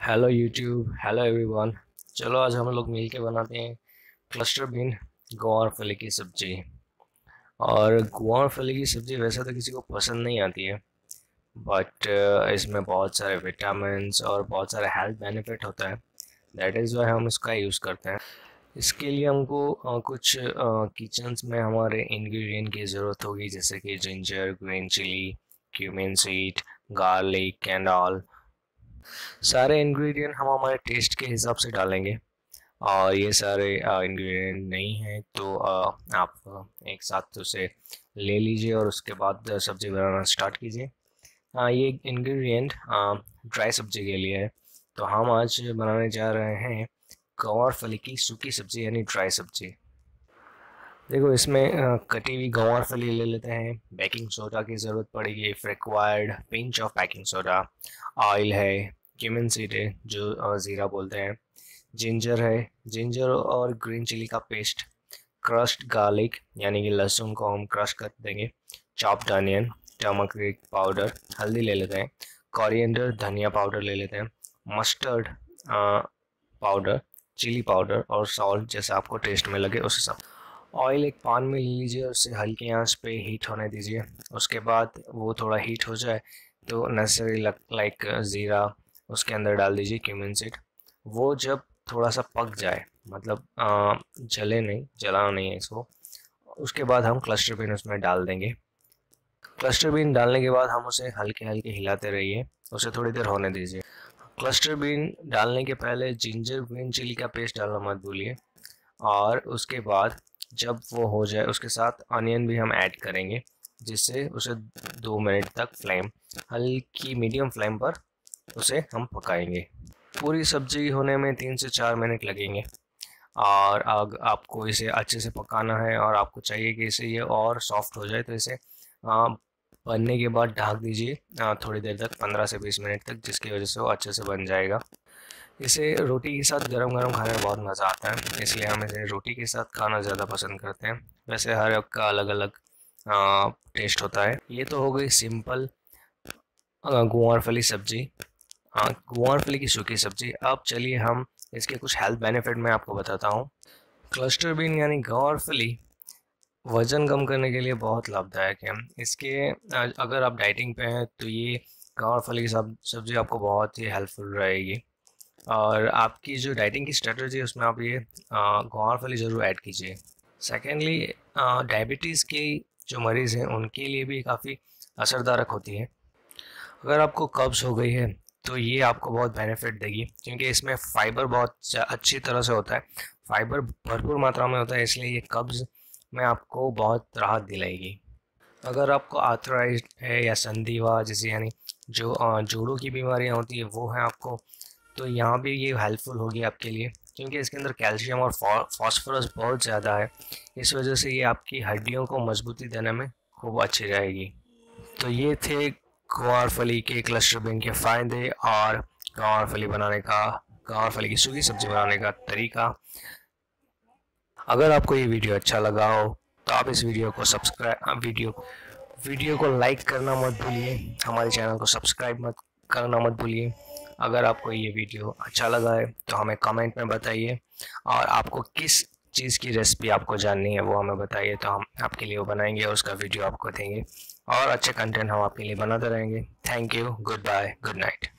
Hello YouTube, hello everyone. चलो आज हम लोग मिलके बनाते हैं क्लस्टर बीन गवार फली की सब्जी। और गवार फली की सब्जी वैसे तो किसी को पसंद नहीं आती है, बट इसमें बहुत सारे विटामिन्स और बहुत सारे हेल्थ बेनिफिट होता है। दैट इज़ वाई हम इसका यूज़ करते हैं। इसके लिए हमको कुछ किचन्स में हमारे इंग्रेडिएंट की ज़रूरत होगी, जैसे कि ginger, green chilli, cumin seed, garlic and all. सारे इंग्रेडिएंट हम हमारे टेस्ट के हिसाब से डालेंगे। और ये सारे इंग्रेडिएंट नहीं है तो आप एक साथ उसे ले लीजिए और उसके बाद सब्ज़ी बनाना स्टार्ट कीजिए। ये इंग्रेडिएंट ड्राई सब्ज़ी के लिए है, तो हम आज बनाने जा रहे हैं गवार फली की सूखी सब्ज़ी यानी ड्राई सब्ज़ी। देखो, इसमें कटी हुई गवार फली ले लेते हैं। बेकिंग सोडा की ज़रूरत पड़ेगी, if required pinch of baking soda. Oil है, क्यूमिन सीड है जो ज़ीरा बोलते हैं, जिंजर है, जिंजर और ग्रीन चिली का पेस्ट, क्रश्ड गार्लिक यानी कि लहसुन को हम क्रश कर देंगे, चॉप्ड अनियन, टर्मरिक पाउडर, हल्दी ले लेते हैं, कोरिएंडर धनिया पाउडर ले लेते हैं, मस्टर्ड पाउडर, चिली पाउडर और सॉल्ट जैसा आपको टेस्ट में लगे उस हिसाब। ऑयल एक पान में ले लीजिए, उसे हल्की आंच पे हीट होने दीजिए। उसके बाद वो थोड़ा हीट हो जाए तो नेसेसरी लाइक ज़ीरा उसके अंदर डाल दीजिए, क्यूमिन सीड। वो जब थोड़ा सा पक जाए, मतलब जले नहीं, जलाना नहीं है इसको, उसके बाद हम क्लस्टर बीन उसमें डाल देंगे। क्लस्टर बीन डालने के बाद हम उसे हल्के हल्के हिलाते रहिए, उसे थोड़ी देर होने दीजिए। क्लस्टर बीन डालने के पहले जिंजर ग्रीन चिली का पेस्ट डालना मत भूलिए। और उसके बाद जब वो हो जाए उसके साथ अनियन भी हम ऐड करेंगे, जिससे उसे 2 मिनट तक फ्लेम हल्की मीडियम फ्लेम पर उसे हम पकाएंगे। पूरी सब्जी होने में 3 से 4 मिनट लगेंगे। और अगर आपको इसे अच्छे से पकाना है और आपको चाहिए कि इसे ये और सॉफ्ट हो जाए, तो इसे बनने के बाद ढक दीजिए थोड़ी देर तक, 15 से 20 मिनट तक, जिसकी वजह से वो अच्छे से बन जाएगा। इसे रोटी के साथ गरम गरम खाने में बहुत मज़ा आता है, इसलिए हम इसे रोटी के साथ खाना ज़्यादा पसंद करते हैं। वैसे हर एक का अलग अलग टेस्ट होता है। ये तो हो गई सिंपल गुआर फली सब्जी, गुआर फली की सूखी सब्जी। अब चलिए हम इसके कुछ हेल्थ बेनिफिट मैं आपको बताता हूँ। क्लस्टर बीन यानी गुआर फली वज़न कम करने के लिए बहुत लाभदायक है। इसके अगर आप डाइटिंग पे हैं तो ये गुआर फली की सब्जी आपको बहुत ही हेल्पफुल रहेगी। और आपकी जो डाइटिंग की स्ट्रेटजी है उसमें आप ये गुआर फली ज़रूर ऐड कीजिए। सेकेंडली, डायबिटीज़ के जो मरीज़ हैं उनके लिए भी काफ़ी असरदारक होती है। अगर आपको कब्ज़ हो गई है तो ये आपको बहुत बेनिफिट देगी, क्योंकि इसमें फ़ाइबर बहुत अच्छी तरह से होता है। फ़ाइबर भरपूर मात्रा में होता है, इसलिए ये कब्ज़ में आपको बहुत राहत दिलाएगी। अगर आपको आर्थराइड है या संधिवा जैसी यानी जो जोड़ों की बीमारियां होती है वो है आपको, तो यहाँ भी ये हेल्पफुल होगी आपके लिए, क्योंकि इसके अंदर कैल्शियम और फॉस्फोरस बहुत ज़्यादा है। इस वजह से ये आपकी हड्डियों को मजबूती देने में खूब अच्छी रहेगी। तो ये थे गवार फली के क्लस्टर बीन के फ़ायदे और गवार फली बनाने का, गवार फली की सूखी सब्जी बनाने का तरीका। अगर आपको ये वीडियो अच्छा लगा हो तो आप इस वीडियो को लाइक करना मत भूलिए, हमारे चैनल को सब्सक्राइब मत करना मत भूलिए। अगर आपको ये वीडियो अच्छा लगा है तो हमें कमेंट में बताइए, और आपको किस चीज़ की रेसिपी आपको जाननी है वो हमें बताइए, तो हम आपके लिए वो बनाएंगे और उसका वीडियो आपको देंगे, और अच्छे कंटेंट हम आपके लिए बनाते रहेंगे। Thank you, goodbye, good night.